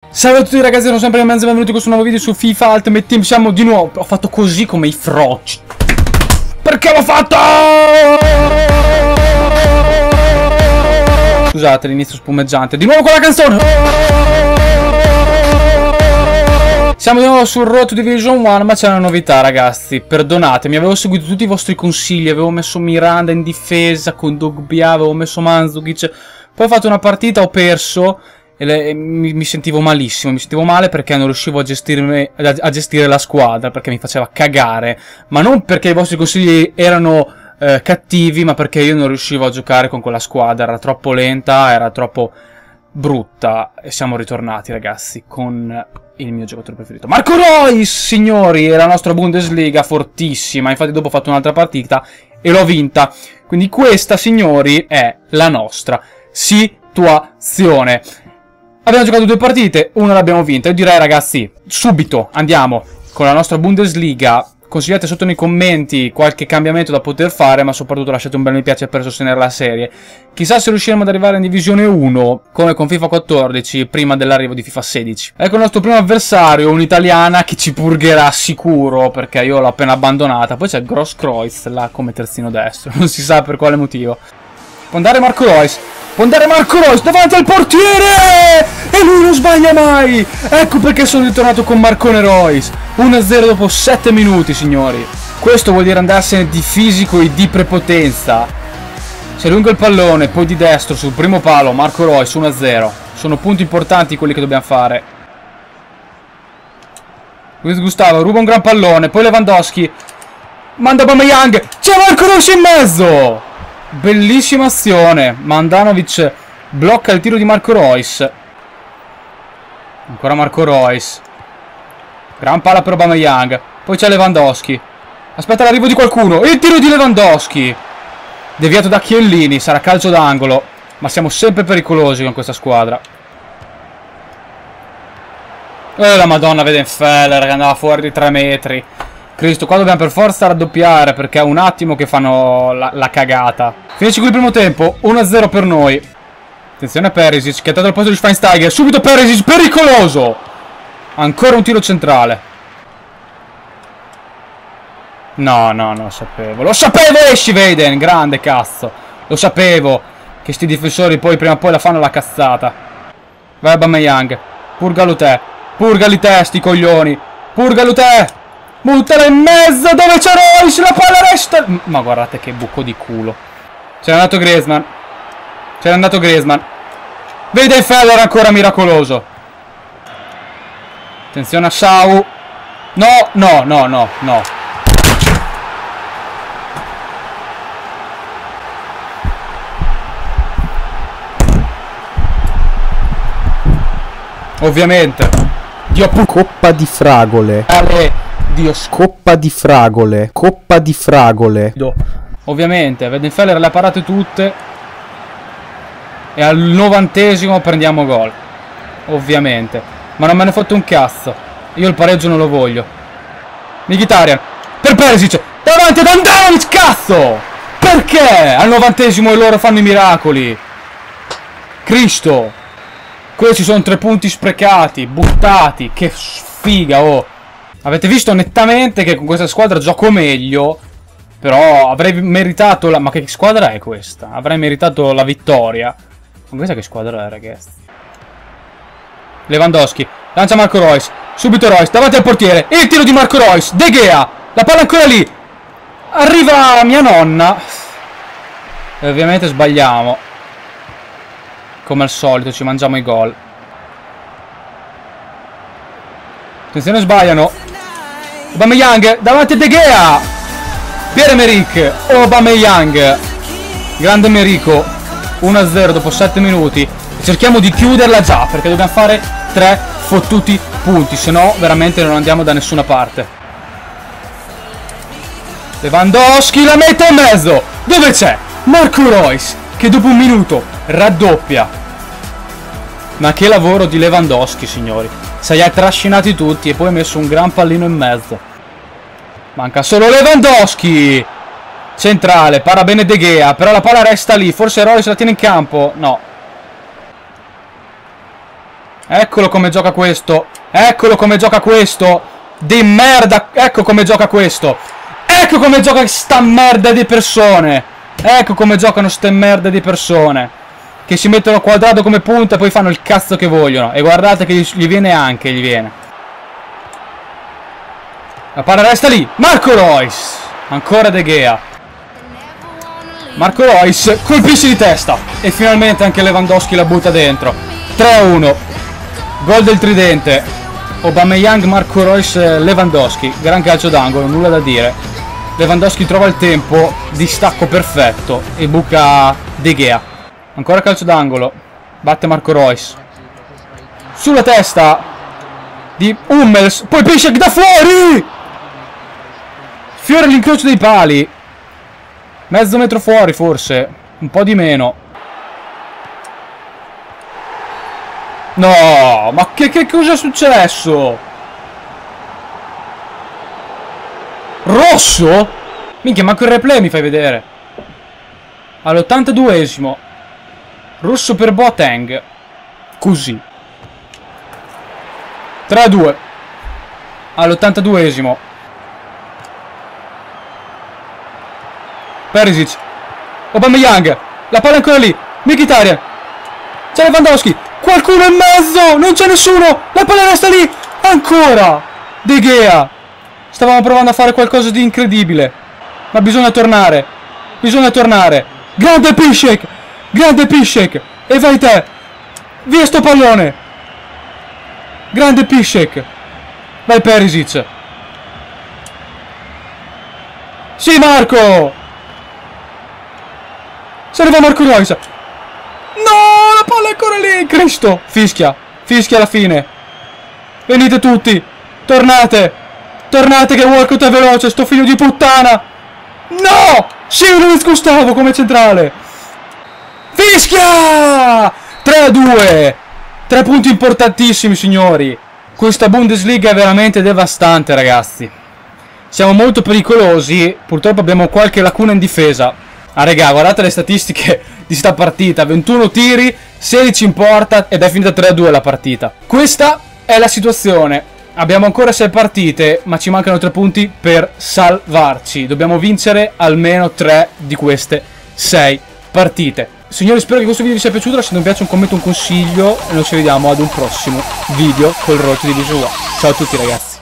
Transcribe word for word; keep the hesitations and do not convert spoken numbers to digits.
Salve a tutti ragazzi, sono sempre Menzo e benvenuti in questo nuovo video su FIFA Ultimate Team. Siamo di nuovo. Ho fatto così come i froci. Perché l'ho fatto? Scusate l'inizio spumeggiante. Di nuovo con la canzone. Siamo di nuovo sul Road to Division uno, ma c'è una novità ragazzi. Perdonatemi, avevo seguito tutti i vostri consigli. Avevo messo Miranda in difesa con Dogbia, avevo messo Mandzukic. Poi ho fatto una partita, ho perso. E le, e mi, mi sentivo malissimo, mi sentivo male perché non riuscivo a, gestirmi, a, a gestire la squadra, perché mi faceva cagare, ma non perché i vostri consigli erano eh, cattivi, ma perché io non riuscivo a giocare con quella squadra, era troppo lenta, era troppo brutta, e siamo ritornati ragazzi con il mio giocatore preferito, Marco Reus, signori, è la nostra Bundesliga fortissima, infatti dopo ho fatto un'altra partita e l'ho vinta, quindi questa signori è la nostra situazione. Abbiamo giocato due partite, una l'abbiamo vinta. Io direi ragazzi, subito andiamo con la nostra Bundesliga. Consigliate sotto nei commenti qualche cambiamento da poter fare, ma soprattutto lasciate un bel mi piace per sostenere la serie. Chissà se riusciremo ad arrivare in Divisione uno, come con FIFA quattordici, prima dell'arrivo di FIFA sedici. Ecco il nostro primo avversario, un'italiana che ci purgherà sicuro, perché io l'ho appena abbandonata. Poi c'è Grosskreutz là come terzino destro, non si sa per quale motivo. Può andare Marco Reus. Può andare Marco Reus davanti al portiere! E lui non sbaglia mai! Ecco perché sono ritornato con Marcone Reus. uno a zero dopo sette minuti, signori. Questo vuol dire andarsene di fisico e di prepotenza. Se lungo il pallone, poi di destro sul primo palo, Marco Reus uno a zero. Sono punti importanti quelli che dobbiamo fare. Luis Gustavo ruba un gran pallone, poi Lewandowski manda Aubameyang. C'è Marco Reus in mezzo! Bellissima azione. Mandanovic blocca il tiro di Marco Reus. Ancora Marco Reus. Gran palla per Aubameyang. Poi c'è Lewandowski. Aspetta l'arrivo di qualcuno. Il tiro di Lewandowski. Deviato da Chiellini. Sarà calcio d'angolo. Ma siamo sempre pericolosi con questa squadra. E la Madonna Weidenfeller che andava fuori di tre metri. Cristo, qua dobbiamo per forza raddoppiare perché è un attimo che fanno la, la cagata. Finisce qui il primo tempo, uno a zero per noi. Attenzione a Perisic che ha dato il posto di Schweinsteiger. Subito Perisic, pericoloso. Ancora un tiro centrale. No, no, non lo sapevo. Lo sapevo, esci Weiden, grande cazzo. Lo sapevo che sti difensori poi prima o poi la fanno la cazzata. Vai Aubameyang, purgalo te. Purgali te, sti coglioni. Purgalo te. Buttala in mezzo dove c'è Reus, la palla resta. Ma guardate che buco di culo. C'era andato Griezmann. C'era andato Griezmann. Weidenfeller ancora miracoloso. Attenzione a Sau. No, no, no, no, no. Ovviamente. Dio pu- Coppa di fragole. Ale. Dio Coppa di fragole. Coppa di fragole. Ovviamente, Weidenfeller le ha parate tutte. E al novantesimo prendiamo gol. Ovviamente. Ma non me ne fotte un cazzo. Io il pareggio non lo voglio. Mkhitaryan. Per Perisic. Davanti ad Andanovic, cazzo! Perché? Al novantesimo e loro fanno i miracoli. Cristo. Questi sono tre punti sprecati. Buttati. Che sfiga, oh. Avete visto nettamente che con questa squadra gioco meglio. Però avrei meritato la... Ma che squadra è questa? Avrei meritato la vittoria. Ma questa che squadra è, ragazzi? Lewandowski. Lancia Marco Reus. Subito Reus. Davanti al portiere. Il tiro di Marco Reus. De Gea. La palla ancora lì. Arriva mia nonna. E ovviamente sbagliamo. Come al solito ci mangiamo i gol. Attenzione, sbagliano. Aubameyang davanti a De Gea. Pierre-Emerick Aubameyang. Grande Merico. uno a zero dopo sette minuti. E cerchiamo di chiuderla già perché dobbiamo fare tre fottuti punti, se no veramente non andiamo da nessuna parte. Lewandowski la mette in mezzo. Dove c'è? Marco Reus che dopo un minuto raddoppia. Ma che lavoro di Lewandowski, signori. Se li ha trascinati tutti e poi ha messo un gran pallino in mezzo. Manca solo Lewandowski. Centrale, para bene De Gea. Però la palla resta lì. Forse Reus la tiene in campo. No. Eccolo come gioca questo. Eccolo come gioca questo. Di merda. Ecco come gioca questo. Ecco come gioca sta merda di persone. Ecco come giocano ste merda di persone. Che si mettono quadrato come punta e poi fanno il cazzo che vogliono. E guardate che gli viene anche, gli viene. La palla resta lì. Marco Reus. Ancora De Gea. Marco Reus colpisce di testa. E finalmente anche Lewandowski la butta dentro. tre a uno. Gol del tridente. Aubameyang, Marco Reus, Lewandowski. Gran calcio d'angolo, nulla da dire. Lewandowski trova il tempo di stacco perfetto e buca De Gea. Ancora calcio d'angolo. Batte Marco Reus. Sulla testa di Hummels. Poi Piszczek da fuori. Fiore l'incrocio dei pali. Mezzo metro fuori forse. Un po' di meno. No, ma che, che cosa è successo? Rosso? Minchia, manco il replay mi fai vedere. All'ottantaduesimo. Rosso per Boateng. Così. tre a due. All'ottantaduesimo. Perisic. Aubameyang. La palla è ancora lì. Mkhitaryan. C'è Lewandowski. Qualcuno in mezzo. Non c'è nessuno. La palla resta lì. Ancora. De Gea. Stavamo provando a fare qualcosa di incredibile. Ma bisogna tornare. Bisogna tornare. Grande Piszczek. Grande Piszczek. E vai te. Via sto pallone. Grande Piszczek. Vai Perisic. Sì Marco. Se ne va Marco Reus. No, la palla è ancora lì. Cristo. Fischia. Fischia alla fine. Venite tutti. Tornate. Tornate che Walcott è veloce. Sto figlio di puttana. No. Sì, Luis Gustavo come centrale. Fischia. tre a due. Tre punti importantissimi, signori. Questa Bundesliga è veramente devastante, ragazzi. Siamo molto pericolosi. Purtroppo abbiamo qualche lacuna in difesa. Ah regà, guardate le statistiche di sta partita. ventuno tiri, sedici in porta ed è finita tre a due la partita. Questa è la situazione. Abbiamo ancora sei partite, ma ci mancano tre punti per salvarci. Dobbiamo vincere almeno tre di queste sei partite. Signori, spero che questo video vi sia piaciuto. Lasciate un piace, un commento, un consiglio e noi ci vediamo ad un prossimo video col Road to Division uno. Ciao a tutti ragazzi.